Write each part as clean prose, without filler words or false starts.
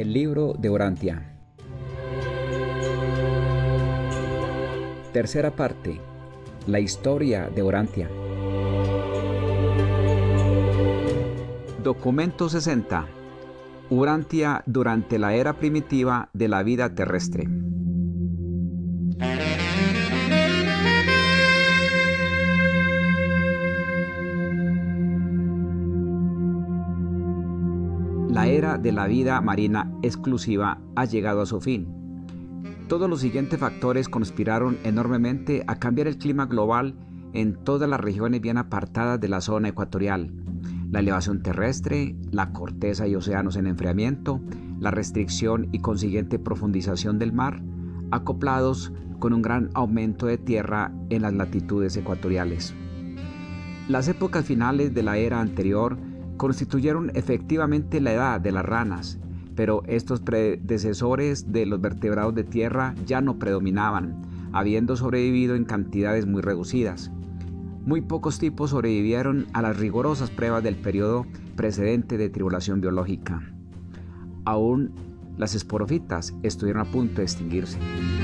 El libro de Urantia. Tercera parte. La historia de Urantia. Documento 60. Urantia durante la era primitiva de la vida terrestre. La era de la vida marina exclusiva ha llegado a su fin. Todos los siguientes factores conspiraron enormemente a cambiar el clima global en todas las regiones bien apartadas de la zona ecuatorial. La elevación terrestre, la corteza y océanos en enfriamiento, la restricción y consiguiente profundización del mar, acoplados con un gran aumento de tierra en las latitudes ecuatoriales. Las épocas finales de la era anterior constituyeron efectivamente la edad de las ranas, pero estos predecesores de los vertebrados de tierra ya no predominaban, habiendo sobrevivido en cantidades muy reducidas. Muy pocos tipos sobrevivieron a las rigurosas pruebas del periodo precedente de tribulación biológica. Aún las esporófitas estuvieron a punto de extinguirse.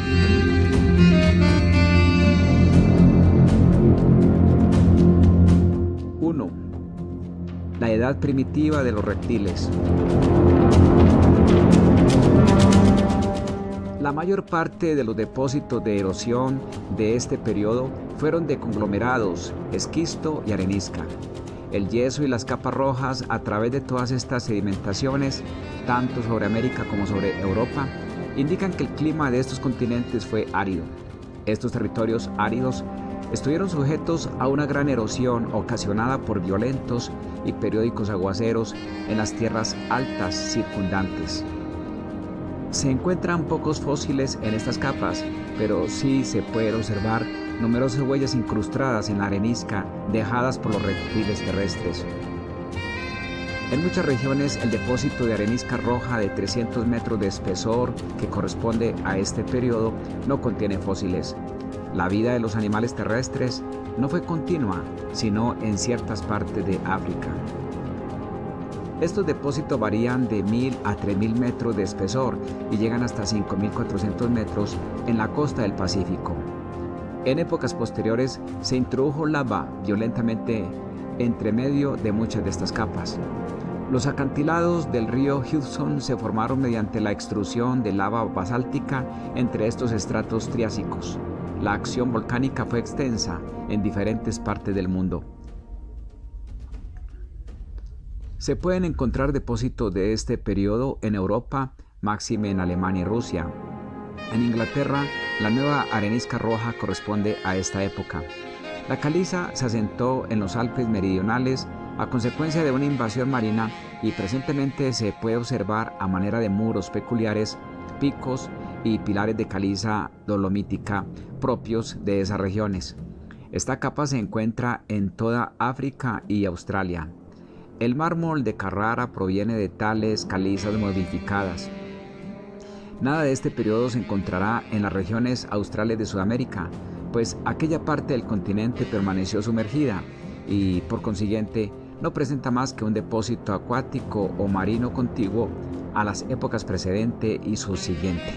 La edad primitiva de los reptiles. La mayor parte de los depósitos de erosión de este periodo fueron de conglomerados, esquisto y arenisca. El yeso y las capas rojas a través de todas estas sedimentaciones, tanto sobre América como sobre Europa, indican que el clima de estos continentes fue árido. Estos territorios áridos estuvieron sujetos a una gran erosión ocasionada por violentos y periódicos aguaceros en las tierras altas circundantes. Se encuentran pocos fósiles en estas capas, pero sí se puede observar numerosas huellas incrustadas en la arenisca dejadas por los reptiles terrestres. En muchas regiones el depósito de arenisca roja de 300 metros de espesor que corresponde a este periodo no contiene fósiles. La vida de los animales terrestres no fue continua, sino en ciertas partes de África. Estos depósitos varían de 1000 a 3000 metros de espesor y llegan hasta 5400 metros en la costa del Pacífico. En épocas posteriores se introdujo lava violentamente entre medio de muchas de estas capas. Los acantilados del río Hudson se formaron mediante la extrusión de lava basáltica entre estos estratos triásicos. La acción volcánica fue extensa en diferentes partes del mundo. Se pueden encontrar depósitos de este periodo en Europa, máxime en Alemania y Rusia. En Inglaterra, la nueva arenisca roja corresponde a esta época. La caliza se asentó en los Alpes meridionales a consecuencia de una invasión marina y presentemente se puede observar a manera de muros peculiares, picos y pilares de caliza dolomítica propios de esas regiones. Esta capa se encuentra en toda África y Australia. El mármol de Carrara proviene de tales calizas modificadas. Nada de este periodo se encontrará en las regiones australes de Sudamérica, pues aquella parte del continente permaneció sumergida y, por consiguiente, no presenta más que un depósito acuático o marino contiguo a las épocas precedente y subsiguiente.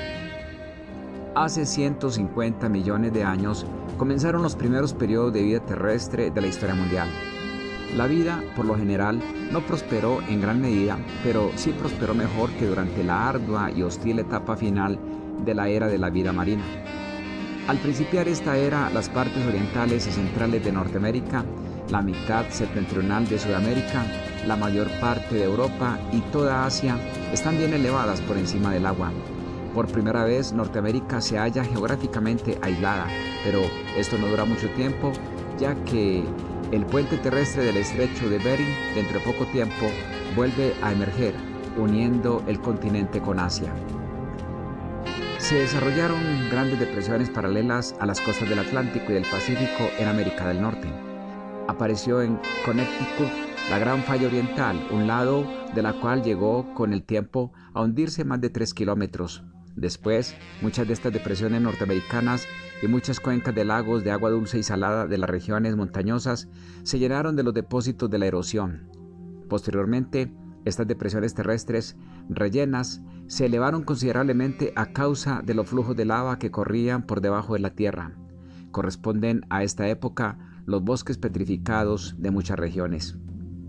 Hace 150 millones de años comenzaron los primeros periodos de vida terrestre de la historia mundial. La vida, por lo general, no prosperó en gran medida, pero sí prosperó mejor que durante la ardua y hostil etapa final de la era de la vida marina. Al principiar esta era, las partes orientales y centrales de Norteamérica, la mitad septentrional de Sudamérica, la mayor parte de Europa y toda Asia están bien elevadas por encima del agua. Por primera vez, Norteamérica se halla geográficamente aislada, pero esto no dura mucho tiempo, ya que el puente terrestre del estrecho de Bering, dentro de poco tiempo, vuelve a emerger, uniendo el continente con Asia. Se desarrollaron grandes depresiones paralelas a las costas del Atlántico y del Pacífico en América del Norte. Apareció en Connecticut la Gran Falla Oriental, un lado de la cual llegó con el tiempo a hundirse más de 3 kilómetros. Después, muchas de estas depresiones norteamericanas y muchas cuencas de lagos de agua dulce y salada de las regiones montañosas se llenaron de los depósitos de la erosión. Posteriormente, estas depresiones terrestres rellenas, se elevaron considerablemente a causa de los flujos de lava que corrían por debajo de la tierra. Corresponden a esta época los bosques petrificados de muchas regiones.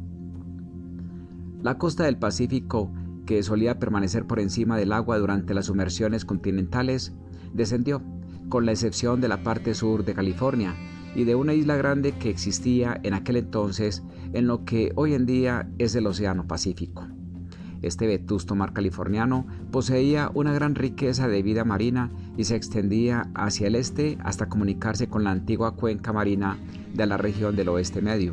La costa del Pacífico, que solía permanecer por encima del agua durante las sumersiones continentales, descendió, con la excepción de la parte sur de California y de una isla grande que existía en aquel entonces en lo que hoy en día es el Océano Pacífico. Este vetusto mar californiano poseía una gran riqueza de vida marina y se extendía hacia el este hasta comunicarse con la antigua cuenca marina de la región del Oeste Medio.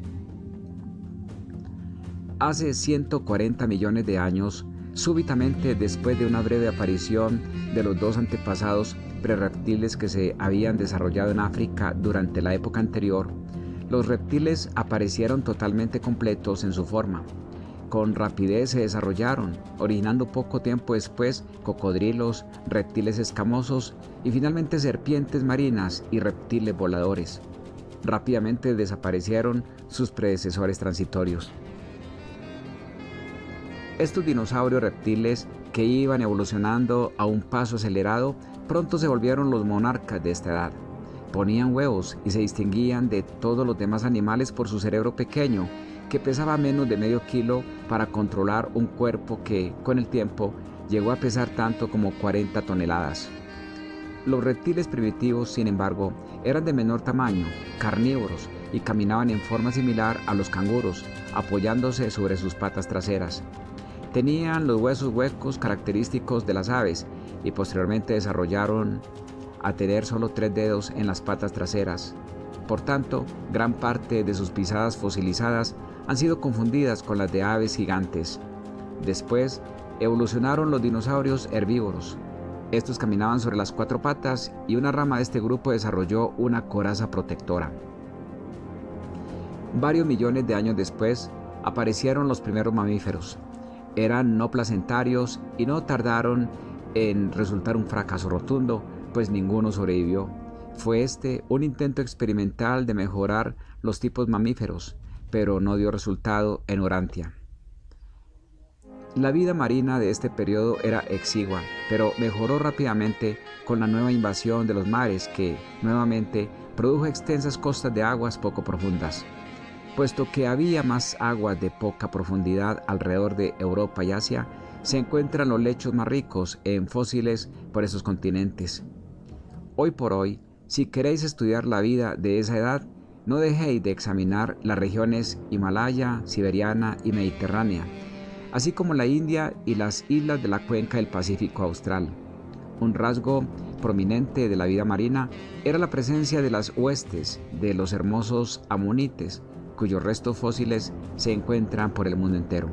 Hace 140 millones de años, súbitamente después de una breve aparición de los dos antepasados prerreptiles que se habían desarrollado en África durante la época anterior, los reptiles aparecieron totalmente completos en su forma. Con rapidez se desarrollaron, originando poco tiempo después cocodrilos, reptiles escamosos y finalmente serpientes marinas y reptiles voladores. Rápidamente desaparecieron sus predecesores transitorios. Estos dinosaurios reptiles que iban evolucionando a un paso acelerado pronto se volvieron los monarcas de esta edad. Ponían huevos y se distinguían de todos los demás animales por su cerebro pequeño, que pesaba menos de medio kilo para controlar un cuerpo que, con el tiempo, llegó a pesar tanto como 40 toneladas. Los reptiles primitivos, sin embargo, eran de menor tamaño, carnívoros y caminaban en forma similar a los canguros, apoyándose sobre sus patas traseras. Tenían los huesos huecos característicos de las aves y posteriormente desarrollaron a tener solo 3 dedos en las patas traseras. Por tanto, gran parte de sus pisadas fosilizadas han sido confundidas con las de aves gigantes. Después, evolucionaron los dinosaurios herbívoros. Estos caminaban sobre las 4 patas y una rama de este grupo desarrolló una coraza protectora. Varios millones de años después, aparecieron los primeros mamíferos. Eran no placentarios y no tardaron en resultar un fracaso rotundo, pues ninguno sobrevivió. Fue este un intento experimental de mejorar los tipos mamíferos, pero no dio resultado en Urantia. La vida marina de este periodo era exigua, pero mejoró rápidamente con la nueva invasión de los mares que, nuevamente, produjo extensas costas de aguas poco profundas. Puesto que había más aguas de poca profundidad alrededor de Europa y Asia, se encuentran los lechos más ricos en fósiles por esos continentes. Hoy por hoy, si queréis estudiar la vida de esa edad, no dejéis de examinar las regiones Himalaya, Siberiana y Mediterránea, así como la India y las islas de la cuenca del Pacífico Austral. Un rasgo prominente de la vida marina era la presencia de las huestes de los hermosos amonites, cuyos restos fósiles se encuentran por el mundo entero.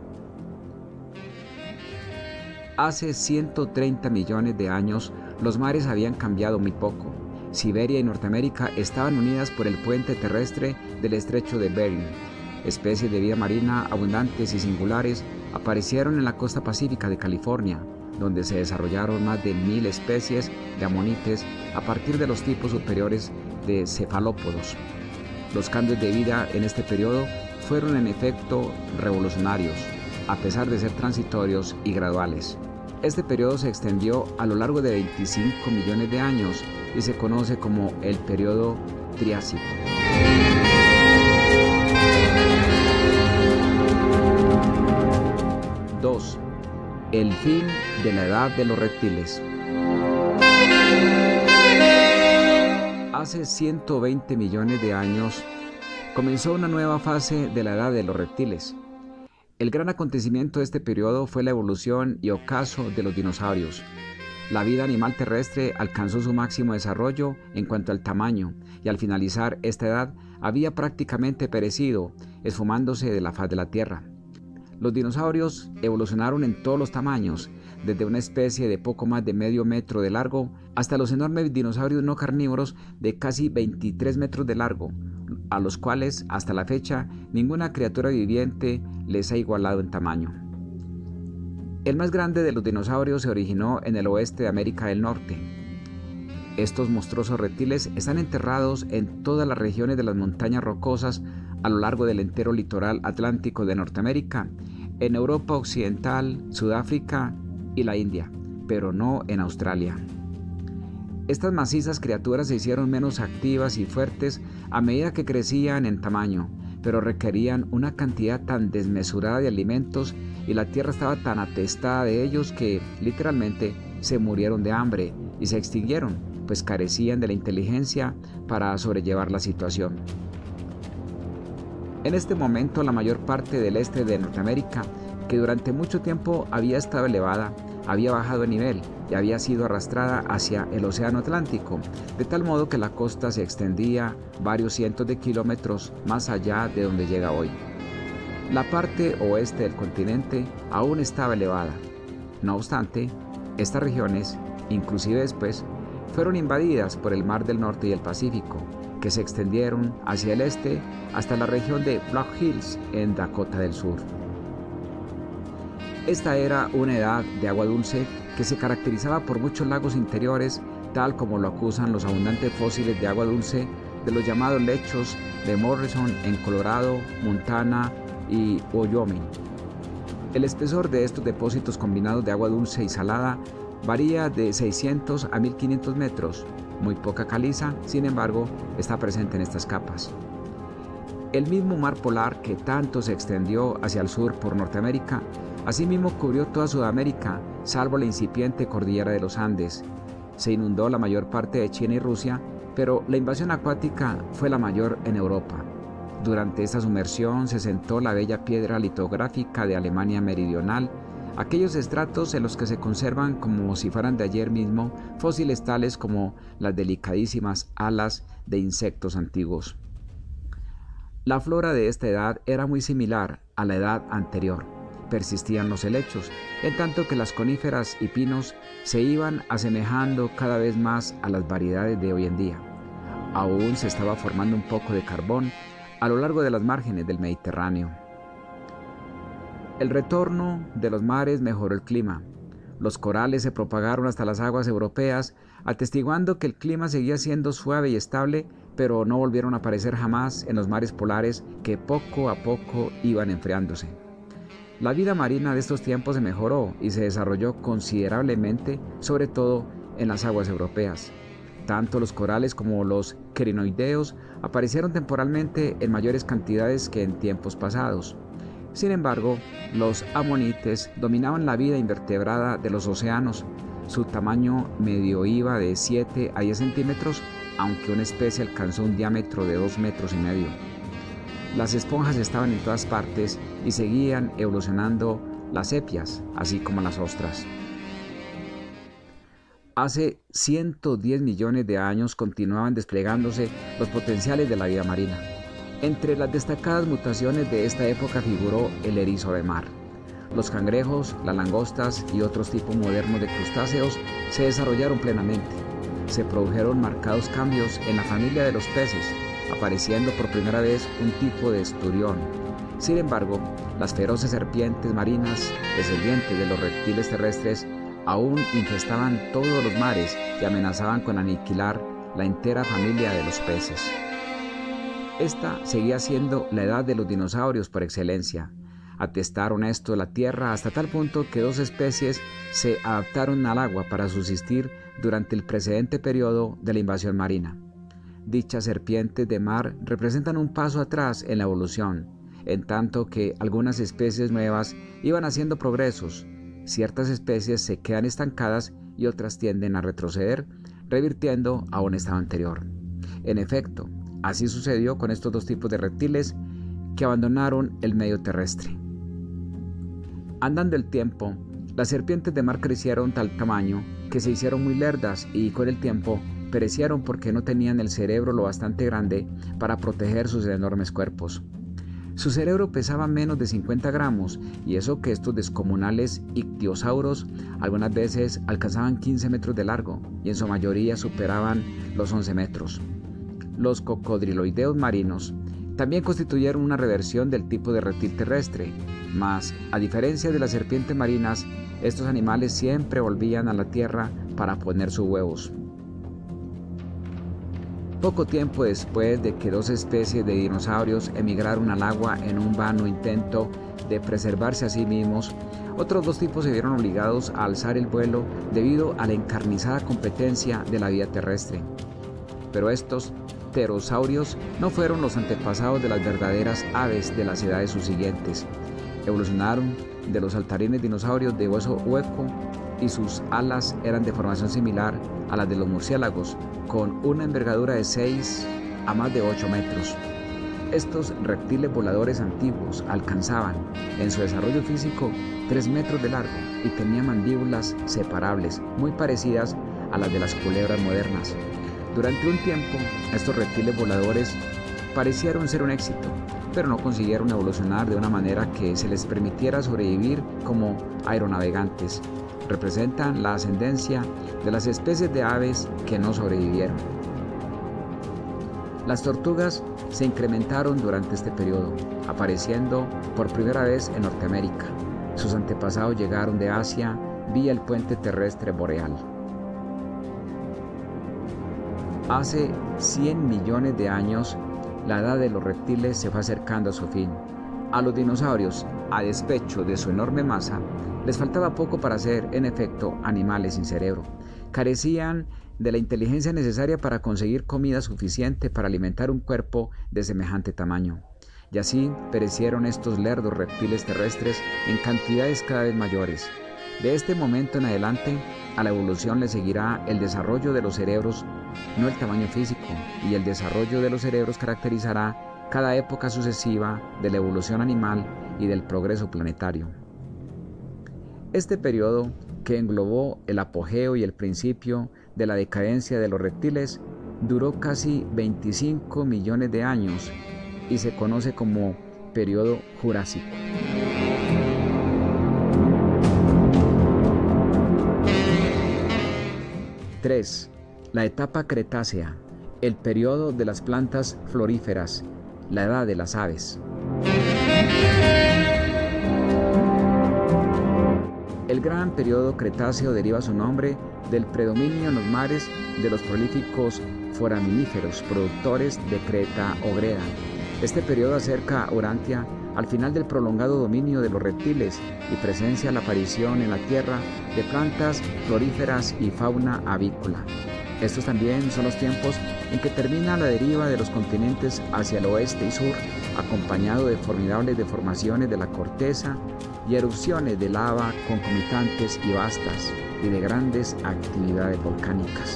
Hace 130 millones de años, los mares habían cambiado muy poco. Siberia y Norteamérica estaban unidas por el puente terrestre del estrecho de Bering. Especies de vida marina abundantes y singulares aparecieron en la costa pacífica de California, donde se desarrollaron más de 1000 especies de amonites a partir de los tipos superiores de cefalópodos. Los cambios de vida en este periodo fueron en efecto revolucionarios, a pesar de ser transitorios y graduales. Este periodo se extendió a lo largo de 25 millones de años y se conoce como el periodo Triásico. II. El fin de la edad de los reptiles. Hace 120 millones de años comenzó una nueva fase de la edad de los reptiles. El gran acontecimiento de este periodo fue la evolución y ocaso de los dinosaurios. La vida animal terrestre alcanzó su máximo desarrollo en cuanto al tamaño, y al finalizar esta edad había prácticamente perecido, esfumándose de la faz de la Tierra. Los dinosaurios evolucionaron en todos los tamaños, desde una especie de poco más de medio metro de largo hasta los enormes dinosaurios no carnívoros de casi 23 metros de largo, a los cuales hasta la fecha ninguna criatura viviente les ha igualado en tamaño. El más grande de los dinosaurios se originó en el oeste de América del Norte. Estos monstruosos reptiles están enterrados en todas las regiones de las montañas rocosas a lo largo del entero litoral atlántico de Norteamérica, en Europa Occidental, Sudáfrica y la India, pero no en Australia. Estas macizas criaturas se hicieron menos activas y fuertes a medida que crecían en tamaño, pero requerían una cantidad tan desmesurada de alimentos y la tierra estaba tan atestada de ellos que literalmente se murieron de hambre y se extinguieron, pues carecían de la inteligencia para sobrellevar la situación. En este momento la mayor parte del este de Norteamérica, que durante mucho tiempo había estado elevada, había bajado de nivel y había sido arrastrada hacia el Océano Atlántico, de tal modo que la costa se extendía varios cientos de kilómetros más allá de donde llega hoy. La parte oeste del continente aún estaba elevada. No obstante, estas regiones, inclusive después, fueron invadidas por el Mar del Norte y el Pacífico, que se extendieron hacia el este hasta la región de Black Hills en Dakota del Sur. Esta era una edad de agua dulce que se caracterizaba por muchos lagos interiores, tal como lo acusan los abundantes fósiles de agua dulce de los llamados lechos de Morrison en Colorado, Montana y Wyoming. El espesor de estos depósitos combinados de agua dulce y salada varía de 600 a 1500 metros. Muy poca caliza, sin embargo, está presente en estas capas. El mismo mar polar que tanto se extendió hacia el sur por Norteamérica, asimismo cubrió toda Sudamérica, salvo la incipiente cordillera de los Andes. Se inundó la mayor parte de China y Rusia, pero la invasión acuática fue la mayor en Europa. Durante esta sumersión se sentó la bella piedra litográfica de Alemania Meridional, aquellos estratos en los que se conservan como si fueran de ayer mismo fósiles tales como las delicadísimas alas de insectos antiguos. La flora de esta edad era muy similar a la edad anterior. Persistían los helechos, en tanto que las coníferas y pinos se iban asemejando cada vez más a las variedades de hoy en día. Aún se estaba formando un poco de carbón a lo largo de las márgenes del Mediterráneo. El retorno de los mares mejoró el clima. Los corales se propagaron hasta las aguas europeas, atestiguando que el clima seguía siendo suave y estable, pero no volvieron a aparecer jamás en los mares polares que poco a poco iban enfriándose. La vida marina de estos tiempos se mejoró y se desarrolló considerablemente, sobre todo en las aguas europeas. Tanto los corales como los crinoideos aparecieron temporalmente en mayores cantidades que en tiempos pasados. Sin embargo, los amonites dominaban la vida invertebrada de los océanos. Su tamaño medio iba de 7 a 10 centímetros, aunque una especie alcanzó un diámetro de 2,5 metros. Las esponjas estaban en todas partes y seguían evolucionando las sepias, así como las ostras. Hace 110 millones de años continuaban desplegándose los potenciales de la vida marina. Entre las destacadas mutaciones de esta época figuró el erizo de mar. Los cangrejos, las langostas y otros tipos modernos de crustáceos se desarrollaron plenamente. Se produjeron marcados cambios en la familia de los peces, apareciendo por primera vez un tipo de esturión. Sin embargo, las feroces serpientes marinas, descendientes de los reptiles terrestres, aún infestaban todos los mares y amenazaban con aniquilar la entera familia de los peces. Esta seguía siendo la edad de los dinosaurios por excelencia. Atestaron esto la Tierra hasta tal punto que dos especies se adaptaron al agua para subsistir durante el precedente periodo de la invasión marina. Dichas serpientes de mar representan un paso atrás en la evolución, en tanto que algunas especies nuevas iban haciendo progresos. Ciertas especies se quedan estancadas y otras tienden a retroceder, revirtiendo a un estado anterior. En efecto, así sucedió con estos dos tipos de reptiles que abandonaron el medio terrestre. Andando el tiempo, las serpientes de mar crecieron tal tamaño que se hicieron muy lerdas y con el tiempo perecieron porque no tenían el cerebro lo bastante grande para proteger sus enormes cuerpos. Su cerebro pesaba menos de 50 gramos y eso que estos descomunales ictiosauros algunas veces alcanzaban 15 metros de largo y en su mayoría superaban los 11 metros. Los cocodriloideos marinos también constituyeron una reversión del tipo de reptil terrestre, mas, a diferencia de las serpientes marinas, estos animales siempre volvían a la tierra para poner sus huevos. Poco tiempo después de que dos especies de dinosaurios emigraron al agua en un vano intento de preservarse a sí mismos, otros dos tipos se vieron obligados a alzar el vuelo debido a la encarnizada competencia de la vida terrestre. Pero estos pterosaurios no fueron los antepasados de las verdaderas aves de las edades subsiguientes. Evolucionaron de los saltarines dinosaurios de hueso hueco y sus alas eran de formación similar a las de los murciélagos, con una envergadura de 6 a más de 8 metros. Estos reptiles voladores antiguos alcanzaban, en su desarrollo físico, 3 metros de largo y tenían mandíbulas separables, muy parecidas a las de las culebras modernas. Durante un tiempo, estos reptiles voladores parecieron ser un éxito, pero no consiguieron evolucionar de una manera que se les permitiera sobrevivir como aeronavegantes. Representan la ascendencia de las especies de aves que no sobrevivieron. Las tortugas se incrementaron durante este periodo, apareciendo por primera vez en Norteamérica. Sus antepasados llegaron de Asia vía el puente terrestre boreal. Hace 100 millones de años, la edad de los reptiles se fue acercando a su fin. A los dinosaurios, a despecho de su enorme masa, les faltaba poco para ser, en efecto, animales sin cerebro. Carecían de la inteligencia necesaria para conseguir comida suficiente para alimentar un cuerpo de semejante tamaño. Y así perecieron estos lerdos reptiles terrestres en cantidades cada vez mayores. De este momento en adelante, a la evolución le seguirá el desarrollo de los cerebros, no el tamaño físico, y el desarrollo de los cerebros caracterizará cada época sucesiva de la evolución animal y del progreso planetario. Este periodo, que englobó el apogeo y el principio de la decadencia de los reptiles, duró casi 25 millones de años y se conoce como periodo Jurásico. ¡3! La etapa Cretácea, el periodo de las plantas floríferas, la edad de las aves. El gran periodo Cretáceo deriva su nombre del predominio en los mares de los prolíficos foraminíferos productores de Creta o Greda. Este periodo acerca a Urantia al final del prolongado dominio de los reptiles y presencia la aparición en la Tierra de plantas floríferas y fauna avícola. Estos también son los tiempos en que termina la deriva de los continentes hacia el oeste y sur, acompañado de formidables deformaciones de la corteza y erupciones de lava concomitantes y vastas, y de grandes actividades volcánicas.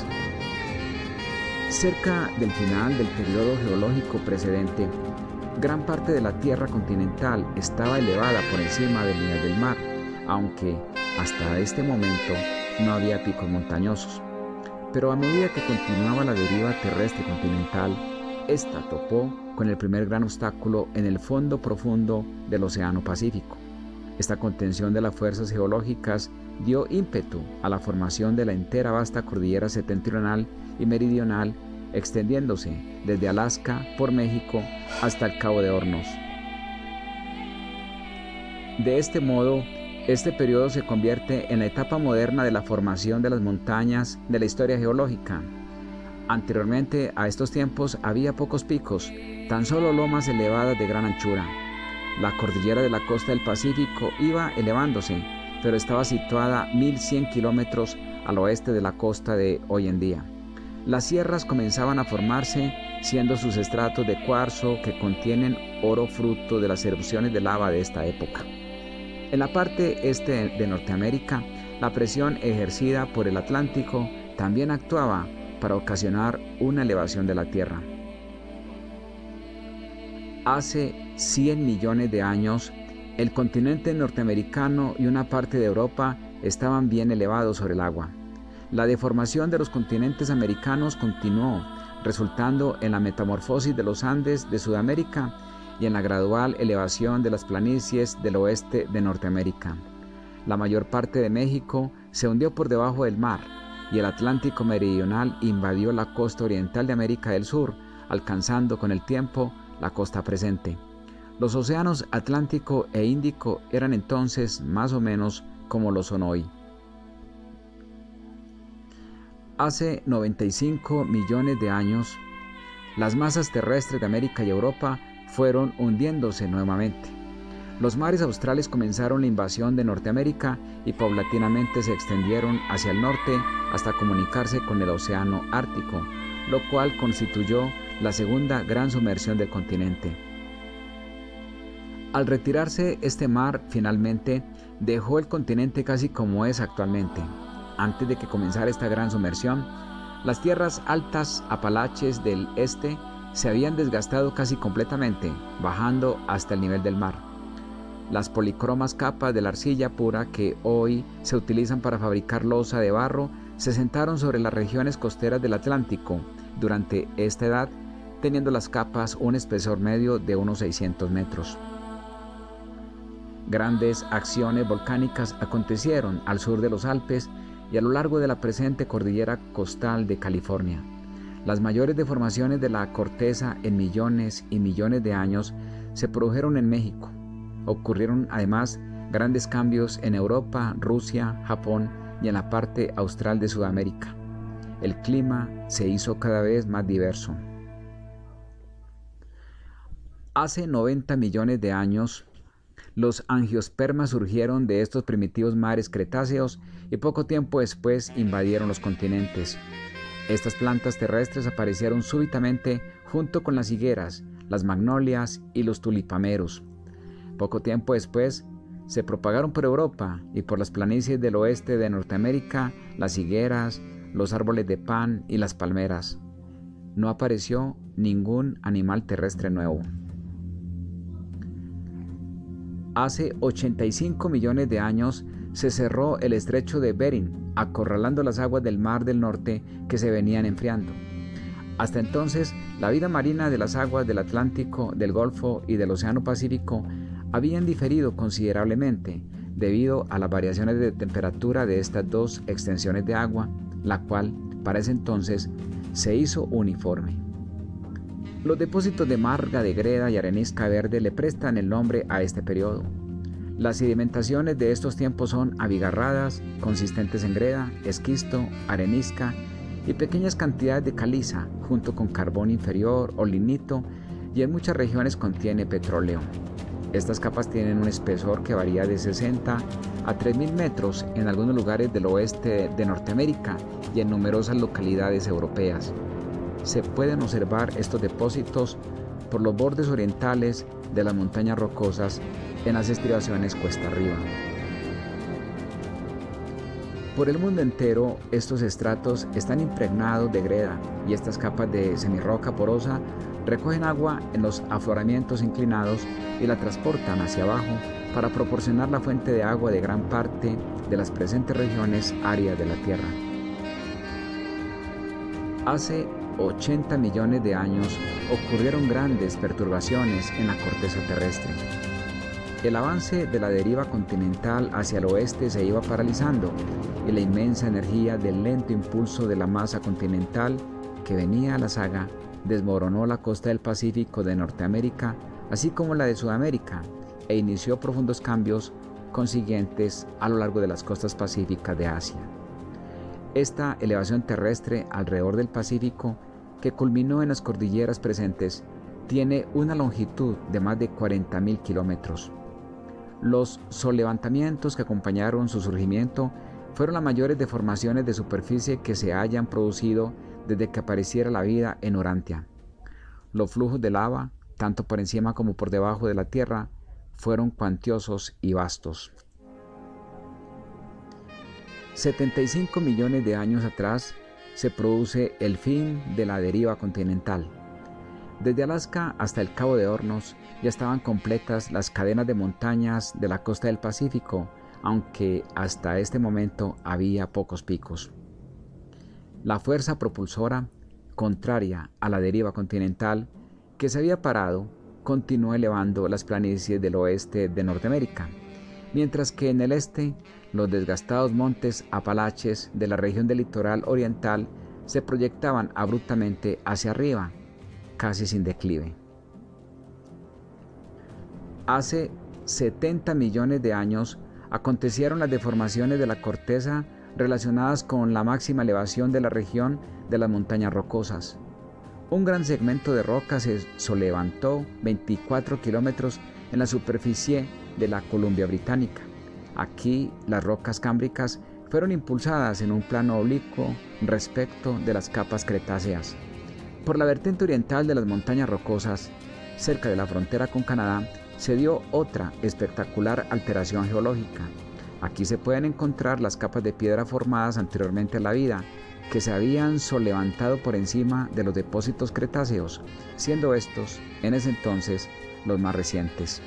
Cerca del final del periodo geológico precedente, gran parte de la tierra continental estaba elevada por encima del nivel del mar, aunque hasta este momento no había picos montañosos. Pero a medida que continuaba la deriva terrestre continental, esta topó con el primer gran obstáculo en el fondo profundo del Océano Pacífico. Esta contención de las fuerzas geológicas dio ímpetu a la formación de la entera vasta cordillera septentrional y meridional, extendiéndose desde Alaska por México hasta el Cabo de Hornos. De este modo, este periodo se convierte en la etapa moderna de la formación de las montañas de la historia geológica. Anteriormente a estos tiempos había pocos picos, tan solo lomas elevadas de gran anchura. La cordillera de la costa del Pacífico iba elevándose, pero estaba situada 1100 kilómetros al oeste de la costa de hoy en día. Las sierras comenzaban a formarse, siendo sus estratos de cuarzo que contienen oro fruto de las erupciones de lava de esta época. En la parte este de Norteamérica, la presión ejercida por el Atlántico también actuaba para ocasionar una elevación de la tierra. Hace 100 millones de años, el continente norteamericano y una parte de Europa estaban bien elevados sobre el agua. La deformación de los continentes americanos continuó, resultando en la metamorfosis de los Andes de Sudamérica y en la gradual elevación de las planicies del oeste de Norteamérica. La mayor parte de México se hundió por debajo del mar y el Atlántico meridional invadió la costa oriental de América del Sur, alcanzando con el tiempo la costa presente. Los océanos Atlántico e Índico eran entonces más o menos como lo son hoy. Hace 95 millones de años, las masas terrestres de América y Europa fueron hundiéndose nuevamente. Los mares australes comenzaron la invasión de Norteamérica y paulatinamente se extendieron hacia el norte hasta comunicarse con el océano Ártico, lo cual constituyó la segunda gran sumersión del continente. Al retirarse este mar, finalmente dejó el continente casi como es actualmente. Antes de que comenzara esta gran sumersión, las tierras altas Apalaches del este se habían desgastado casi completamente, bajando hasta el nivel del mar. Las policromas capas de la arcilla pura que hoy se utilizan para fabricar losa de barro se sentaron sobre las regiones costeras del Atlántico durante esta edad, teniendo las capas un espesor medio de unos 600 metros. Grandes acciones volcánicas acontecieron al sur de los Alpes y a lo largo de la presente cordillera costal de California. Las mayores deformaciones de la corteza en millones y millones de años se produjeron en México. Ocurrieron además grandes cambios en Europa, Rusia, Japón y en la parte austral de Sudamérica. El clima se hizo cada vez más diverso. Hace 90 millones de años, los angiospermas surgieron de estos primitivos mares cretáceos y poco tiempo después invadieron los continentes. Estas plantas terrestres aparecieron súbitamente junto con las higueras, las magnolias y los tulipameros. Poco tiempo después, se propagaron por Europa y por las planicies del oeste de Norteamérica las higueras, los árboles de pan y las palmeras. No apareció ningún animal terrestre nuevo. Hace 85 millones de años se cerró el estrecho de Bering, acorralando las aguas del Mar del Norte que se venían enfriando. Hasta entonces, la vida marina de las aguas del Atlántico, del Golfo y del Océano Pacífico habían diferido considerablemente debido a las variaciones de temperatura de estas dos extensiones de agua, la cual, para ese entonces, se hizo uniforme. Los depósitos de marga de greda y arenisca verde le prestan el nombre a este periodo. Las sedimentaciones de estos tiempos son abigarradas, consistentes en greda, esquisto, arenisca y pequeñas cantidades de caliza, junto con carbón inferior o lignito, y en muchas regiones contiene petróleo. Estas capas tienen un espesor que varía de 60 a 3.000 metros en algunos lugares del oeste de Norteamérica y en numerosas localidades europeas. Se pueden observar estos depósitos por los bordes orientales de las montañas rocosas en las estribaciones cuesta arriba. Por el mundo entero, estos estratos están impregnados de greda y estas capas de semirroca porosa recogen agua en los afloramientos inclinados y la transportan hacia abajo para proporcionar la fuente de agua de gran parte de las presentes regiones áridas de la Tierra. Hace 80 millones de años ocurrieron grandes perturbaciones en la corteza terrestre. El avance de la deriva continental hacia el oeste se iba paralizando y la inmensa energía del lento impulso de la masa continental que venía a la saga desmoronó la costa del Pacífico de Norteamérica, así como la de Sudamérica, e inició profundos cambios consiguientes a lo largo de las costas pacíficas de Asia. Esta elevación terrestre alrededor del Pacífico, que culminó en las cordilleras presentes, tiene una longitud de más de 40.000 kilómetros. Los sollevantamientos que acompañaron su surgimiento fueron las mayores deformaciones de superficie que se hayan producido desde que apareciera la vida en Urantia. Los flujos de lava, tanto por encima como por debajo de la Tierra, fueron cuantiosos y vastos. 75 millones de años atrás se produce el fin de la deriva continental. Desde Alaska hasta el Cabo de Hornos ya estaban completas las cadenas de montañas de la costa del Pacífico, aunque hasta este momento había pocos picos. La fuerza propulsora, contraria a la deriva continental que se había parado, continuó elevando las planicies del oeste de Norteamérica, mientras que en el este los desgastados montes Apalaches de la región del litoral oriental se proyectaban abruptamente hacia arriba, casi sin declive. Hace 70 millones de años acontecieron las deformaciones de la corteza relacionadas con la máxima elevación de la región de las montañas rocosas. Un gran segmento de roca se sollevantó 24 kilómetros en la superficie de la Columbia Británica. Aquí las rocas cámbricas fueron impulsadas en un plano oblicuo respecto de las capas cretáceas. Por la vertiente oriental de las montañas rocosas, cerca de la frontera con Canadá, se dio otra espectacular alteración geológica. Aquí se pueden encontrar las capas de piedra formadas anteriormente a la vida, que se habían sollevantado por encima de los depósitos cretáceos, siendo estos, en ese entonces, los más recientes.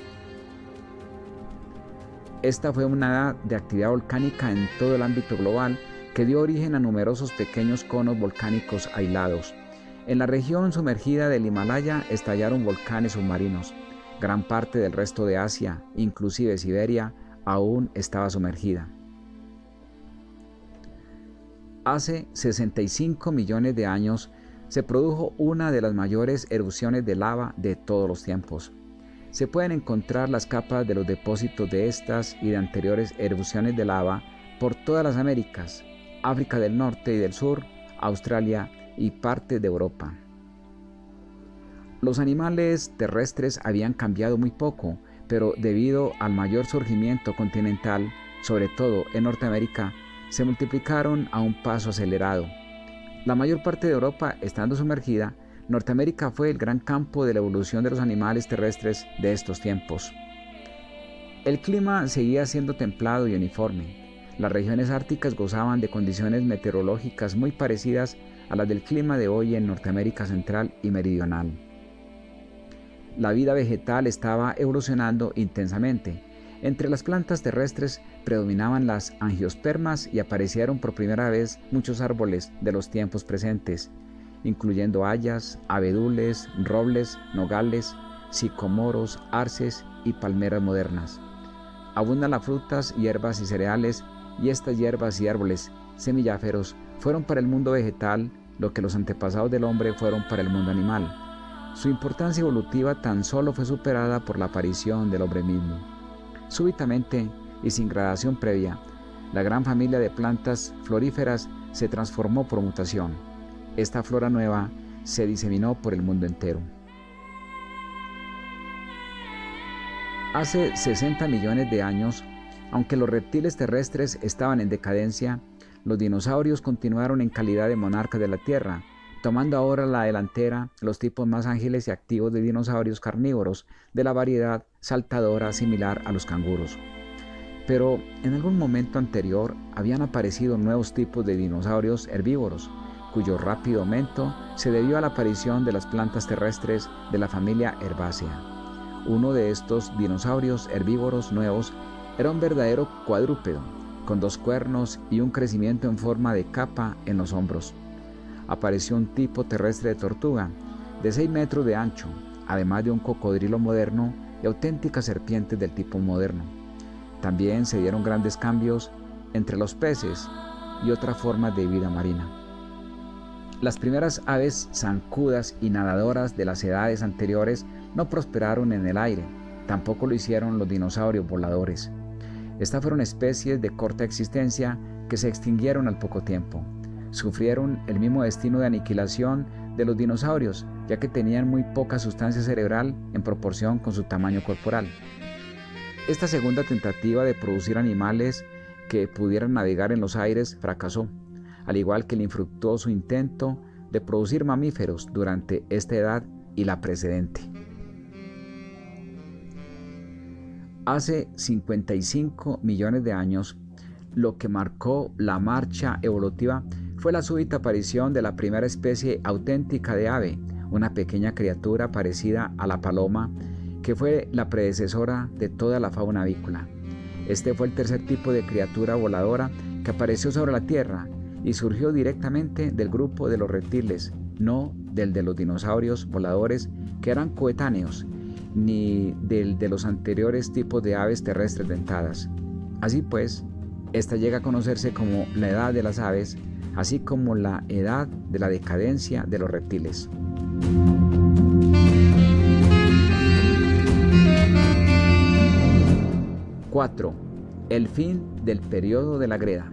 Esta fue una edad de actividad volcánica en todo el ámbito global que dio origen a numerosos pequeños conos volcánicos aislados. En la región sumergida del Himalaya estallaron volcanes submarinos. Gran parte del resto de Asia, inclusive Siberia, aún estaba sumergida. Hace 65 millones de años se produjo una de las mayores erupciones de lava de todos los tiempos. Se pueden encontrar las capas de los depósitos de estas y de anteriores erupciones de lava por todas las Américas, África del Norte y del Sur, Australia y parte de Europa. Los animales terrestres habían cambiado muy poco, pero debido al mayor surgimiento continental, sobre todo en Norteamérica, se multiplicaron a un paso acelerado. La mayor parte de Europa estando sumergida, Norteamérica fue el gran campo de la evolución de los animales terrestres de estos tiempos. El clima seguía siendo templado y uniforme. Las regiones árticas gozaban de condiciones meteorológicas muy parecidas a las del clima de hoy en Norteamérica Central y Meridional. La vida vegetal estaba evolucionando intensamente. Entre las plantas terrestres predominaban las angiospermas y aparecieron por primera vez muchos árboles de los tiempos presentes, incluyendo hayas, abedules, robles, nogales, sicomoros, arces y palmeras modernas. Abundan las frutas, hierbas y cereales, y estas hierbas y árboles semilláferos fueron para el mundo vegetal lo que los antepasados del hombre fueron para el mundo animal. Su importancia evolutiva tan solo fue superada por la aparición del hombre mismo. Súbitamente y sin gradación previa, la gran familia de plantas floríferas se transformó por mutación. Esta flora nueva se diseminó por el mundo entero. Hace 60 millones de años, aunque los reptiles terrestres estaban en decadencia, los dinosaurios continuaron en calidad de monarcas de la Tierra, tomando ahora la delantera los tipos más ágiles y activos de dinosaurios carnívoros de la variedad saltadora similar a los canguros. Pero en algún momento anterior habían aparecido nuevos tipos de dinosaurios herbívoros, cuyo rápido aumento se debió a la aparición de las plantas terrestres de la familia herbácea. Uno de estos dinosaurios herbívoros nuevos era un verdadero cuadrúpedo, con 2 cuernos y un crecimiento en forma de capa en los hombros. Apareció un tipo terrestre de tortuga, de 6 metros de ancho, además de un cocodrilo moderno y auténticas serpientes del tipo moderno. También se dieron grandes cambios entre los peces y otras formas de vida marina. Las primeras aves zancudas y nadadoras de las edades anteriores no prosperaron en el aire, tampoco lo hicieron los dinosaurios voladores. Estas fueron especies de corta existencia que se extinguieron al poco tiempo. Sufrieron el mismo destino de aniquilación de los dinosaurios, ya que tenían muy poca sustancia cerebral en proporción con su tamaño corporal. Esta segunda tentativa de producir animales que pudieran navegar en los aires fracasó, al igual que el infructuoso intento de producir mamíferos durante esta edad y la precedente. Hace 55 millones de años, lo que marcó la marcha evolutiva fue la súbita aparición de la primera especie auténtica de ave, una pequeña criatura parecida a la paloma, que fue la predecesora de toda la fauna avícola. Este fue el tercer tipo de criatura voladora que apareció sobre la Tierra y surgió directamente del grupo de los reptiles, no del de los dinosaurios voladores que eran coetáneos, ni del de los anteriores tipos de aves terrestres dentadas. Así pues, esta llega a conocerse como la edad de las aves, así como la edad de la decadencia de los reptiles. ¡4! El fin del periodo de la Greda.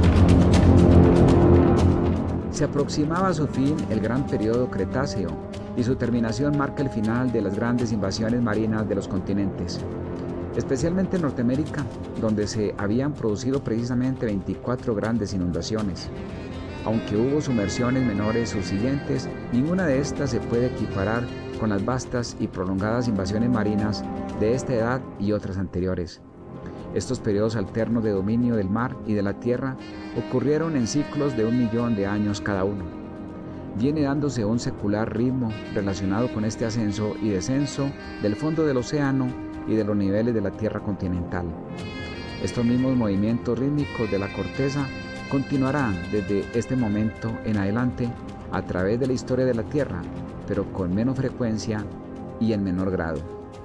Se aproximaba a su fin el gran periodo Cretáceo, y su terminación marca el final de las grandes invasiones marinas de los continentes, especialmente en Norteamérica, donde se habían producido precisamente 24 grandes inundaciones. Aunque hubo sumersiones menores subsiguientes, ninguna de estas se puede equiparar con las vastas y prolongadas invasiones marinas de esta edad y otras anteriores. Estos periodos alternos de dominio del mar y de la tierra ocurrieron en ciclos de 1 millón de años cada uno. Viene dándose un secular ritmo relacionado con este ascenso y descenso del fondo del océano y de los niveles de la tierra continental. Estos mismos movimientos rítmicos de la corteza continuarán desde este momento en adelante a través de la historia de la Tierra, pero con menos frecuencia y en menor grado.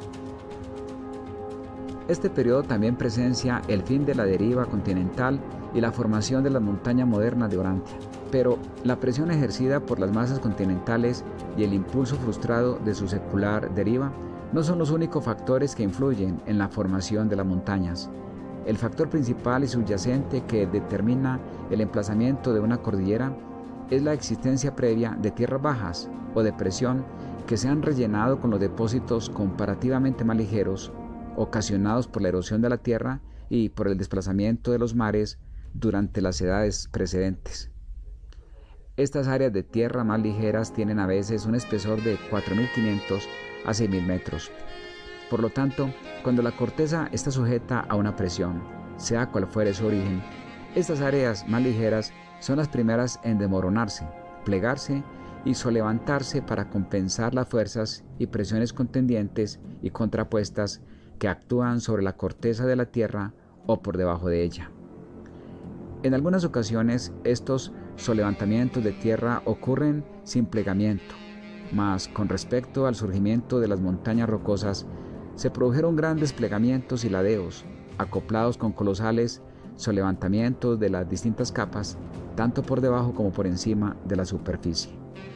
Este periodo también presencia el fin de la deriva continental y la formación de las montañas modernas de Orantia, pero la presión ejercida por las masas continentales y el impulso frustrado de su secular deriva no son los únicos factores que influyen en la formación de las montañas. El factor principal y subyacente que determina el emplazamiento de una cordillera es la existencia previa de tierras bajas o de presión que se han rellenado con los depósitos comparativamente más ligeros, ocasionados por la erosión de la tierra y por el desplazamiento de los mares durante las edades precedentes. Estas áreas de tierra más ligeras tienen a veces un espesor de 4.500 a 6.000 metros. Por lo tanto, cuando la corteza está sujeta a una presión, sea cual fuere su origen, estas áreas más ligeras son las primeras en desmoronarse, plegarse y solevantarse para compensar las fuerzas y presiones contendientes y contrapuestas que actúan sobre la corteza de la tierra o por debajo de ella. En algunas ocasiones, estos solevantamientos de tierra ocurren sin plegamiento, mas con respecto al surgimiento de las montañas rocosas, se produjeron grandes plegamientos y ladeos, acoplados con colosales solevantamientos de las distintas capas, tanto por debajo como por encima de la superficie.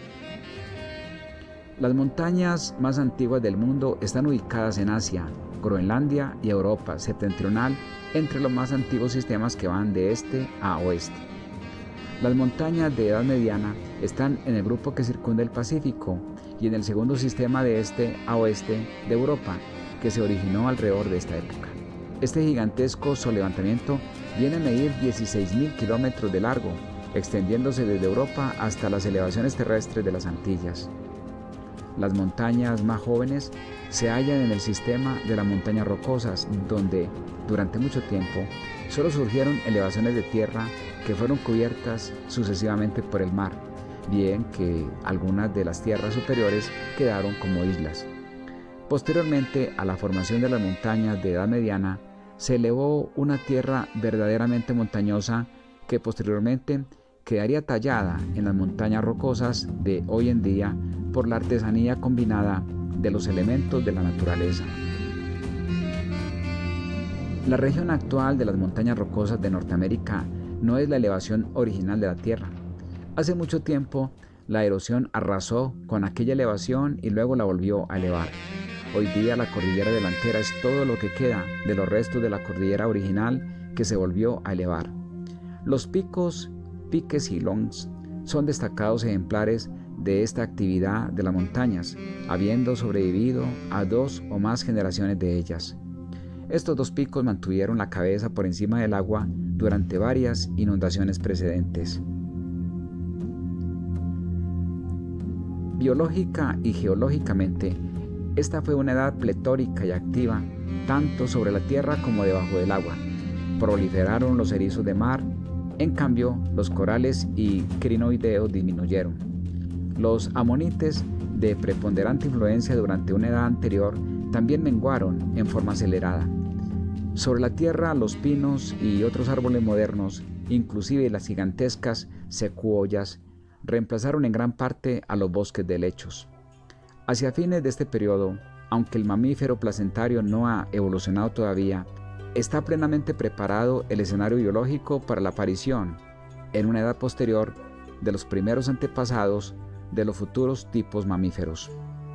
Las montañas más antiguas del mundo están ubicadas en Asia, Groenlandia y Europa septentrional, entre los más antiguos sistemas que van de este a oeste. Las montañas de edad mediana están en el grupo que circunda el Pacífico y en el segundo sistema de este a oeste de Europa, que se originó alrededor de esta época. Este gigantesco solevantamiento viene a medir 16.000 kilómetros de largo, extendiéndose desde Europa hasta las elevaciones terrestres de las Antillas. Las montañas más jóvenes se hallan en el sistema de las montañas rocosas, donde, durante mucho tiempo, solo surgieron elevaciones de tierra que fueron cubiertas sucesivamente por el mar, bien que algunas de las tierras superiores quedaron como islas. Posteriormente a la formación de las montañas de edad mediana, se elevó una tierra verdaderamente montañosa que posteriormente quedaría tallada en las montañas rocosas de hoy en día por la artesanía combinada de los elementos de la naturaleza. La región actual de las montañas rocosas de Norteamérica no es la elevación original de la Tierra. Hace mucho tiempo, la erosión arrasó con aquella elevación y luego la volvió a elevar. Hoy día la cordillera delantera es todo lo que queda de los restos de la cordillera original que se volvió a elevar. Los picos, piques y longs son destacados ejemplares de esta actividad de las montañas, habiendo sobrevivido a 2 o más generaciones de ellas. Estos 2 picos mantuvieron la cabeza por encima del agua durante varias inundaciones precedentes. Biológica y geológicamente, esta fue una edad pletórica y activa, tanto sobre la tierra como debajo del agua. Proliferaron los erizos de mar, en cambio los corales y crinoideos disminuyeron. Los amonites, de preponderante influencia durante una edad anterior, también menguaron en forma acelerada. Sobre la tierra, los pinos y otros árboles modernos, inclusive las gigantescas secuoyas, reemplazaron en gran parte a los bosques de helechos. Hacia fines de este periodo, aunque el mamífero placentario no ha evolucionado todavía, está plenamente preparado el escenario biológico para la aparición, en una edad posterior, de los primeros antepasados de los futuros tipos mamíferos.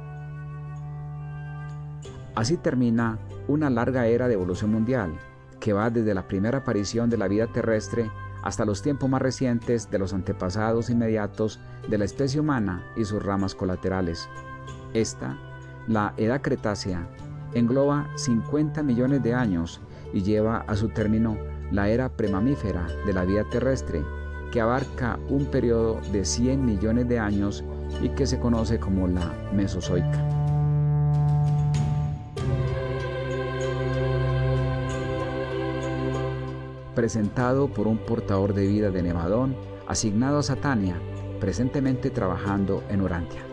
Así termina una larga era de evolución mundial, que va desde la primera aparición de la vida terrestre hasta los tiempos más recientes de los antepasados inmediatos de la especie humana y sus ramas colaterales. Esta, la Edad Cretácea, engloba 50 millones de años y lleva a su término la era premamífera de la vida terrestre, que abarca un periodo de 100 millones de años y que se conoce como la Mesozoica. Presentado por un portador de vida de Nevadón, asignado a Satania, presentemente trabajando en Urantia.